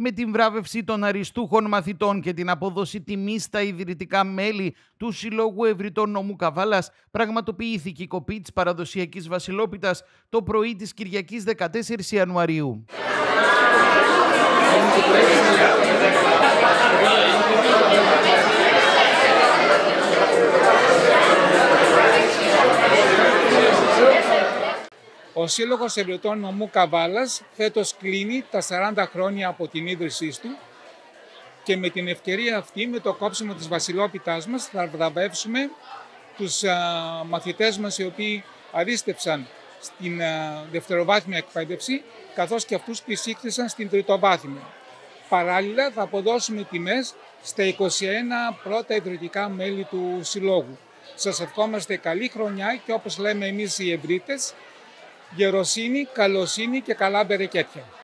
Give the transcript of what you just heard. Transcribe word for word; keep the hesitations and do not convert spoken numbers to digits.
Με την βράβευση των αριστούχων μαθητών και την απόδοση τιμής στα ιδρυτικά μέλη του Συλλόγου Ευρυτών Νομού Καβάλας, πραγματοποιήθηκε η κοπή της παραδοσιακής βασιλόπιτας το πρωί της Κυριακής δεκατέσσερις Ιανουαρίου. Ο Σύλλογος Ευρυτών Νομού Καβάλας φέτος κλείνει τα σαράντα χρόνια από την ίδρυσή του και με την ευκαιρία αυτή, με το κόψιμο της βασιλόπιτάς μας, θα βραβεύσουμε τους α, μαθητές μας οι οποίοι αρίστευσαν στην α, δευτεροβάθμια εκπαίδευση, καθώς και αυτούς που εισήχθησαν στην τριτοβάθμια. Παράλληλα, θα αποδώσουμε τιμές στα είκοσι ένα πρώτα ιδρυτικά μέλη του Συλλόγου. Σας ευχόμαστε καλή χρονιά και, όπως λέμε εμείς οι Ευρύτες, γεροσύνη, καλοσύνη και καλά μπερεκέτια.